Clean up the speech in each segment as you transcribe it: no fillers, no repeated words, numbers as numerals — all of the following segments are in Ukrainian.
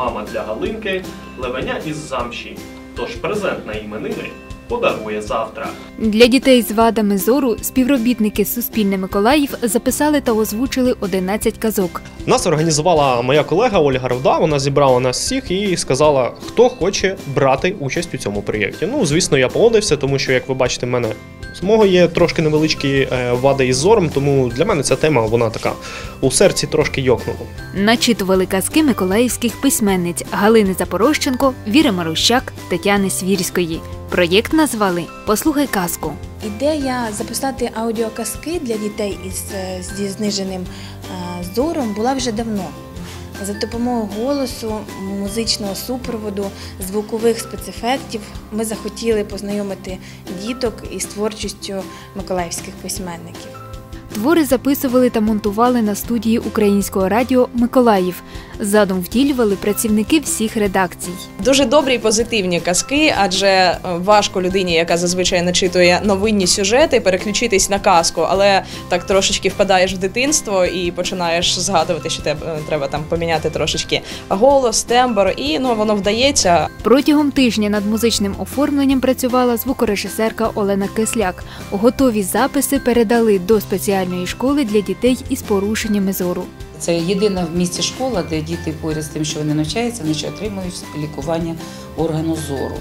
мама для Галинки левеня із замші. Тож презент на іменини подарує завтра. Для дітей з вадами зору співробітники Суспільне Миколаїв записали та озвучили 11 казок. Нас організувала моя колега Ольга Равда, вона зібрала нас всіх і сказала, хто хоче брати участь у цьому проєкті. Ну, звісно, я погодився, тому що, як ви бачите, в мене самого є трошки невеличкі вади із зором, тому для мене ця тема, вона така, у серці трошки йокнула. Начитували казки миколаївських письменниць Галини Запорожченко, Віри Марущак, Тетяни Свірської. Проєкт назвали «Послухай казку». Ідея записати аудіоказки для дітей зі зниженим зором була вже давно. За допомогою голосу, музичного супроводу, звукових спецефектів ми захотіли познайомити діток із творчістю миколаївських письменників. Твори записували та монтували на студії Українського радіо «Миколаїв». Задум втілювали працівники всіх редакцій. Дуже добрі і позитивні казки, адже важко людині, яка зазвичай начитує новинні сюжети, переключитись на казку, але так трошечки впадаєш в дитинство і починаєш згадувати, що треба там поміняти трошечки голос, тембр, і воно вдається. Протягом тижня над музичним оформленням працювала звукорежисерка Олена Кисляк. Готові записи передали до спеціальної школи для дітей із порушеннями зору. Це єдина в місті школа, де діти поряд з тим, що вони навчаються, вони ще отримують лікування органу зору.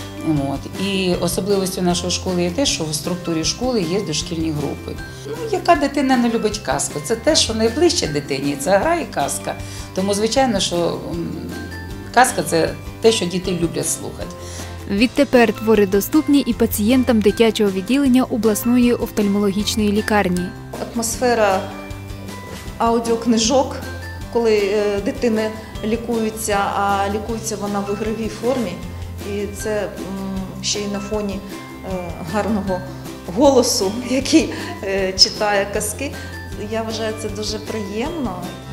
І особливістю нашої школи є те, що в структурі школи є дошкільні групи. Яка дитина не любить казку? Це те, що найближче дитині, це гра і казка. Тому, звичайно, що казка – це те, що діти люблять слухати. Відтепер твори доступні і пацієнтам дитячого відділення обласної офтальмологічної лікарні. Атмосфера аудіокнижок, коли дитина лікується, а лікується вона в ігровій формі. І це ще й на фоні гарного голосу, який читає казки. Я вважаю, це дуже приємно.